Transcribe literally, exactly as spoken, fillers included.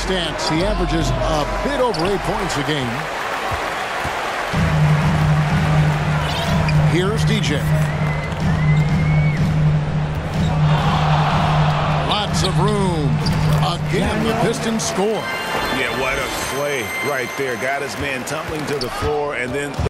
stats. He averages a bit over eight points a game. Here's D J. Lots of room. Again, the Pistons score. Yeah, what a play right there. Got his man tumbling to the floor, and then